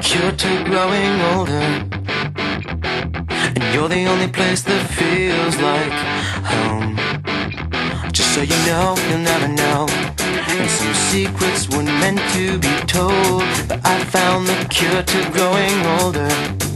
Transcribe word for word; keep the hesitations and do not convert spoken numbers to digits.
cure to growing older, and you're the only place that feels like home. Just so you know, you'll never know, and some secrets weren't meant to be told, but I found the cure to growing older.